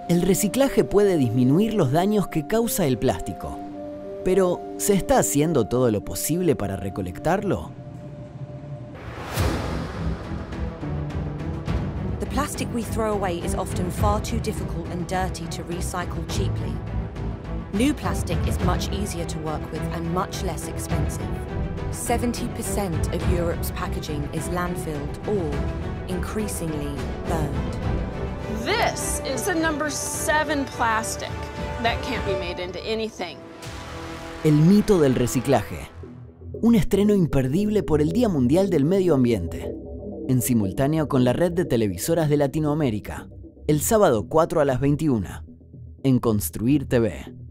El reciclaje puede disminuir los daños que causa el plástico. Pero, ¿se está haciendo todo lo posible para recolectarlo? The plastic we throw away is often far too difficult and dirty to recycle cheaply. New plastic is much easier to work with and much less expensive. 70% of Europe's packaging is landfilled or, increasingly, burned. This is a number 7 plastic that can't be made into anything. El mito del reciclaje. Un estreno imperdible por el Día Mundial del Medio Ambiente. En simultáneo con la red de televisoras de Latinoamérica. El sábado 4 a las 21. En Construir TV.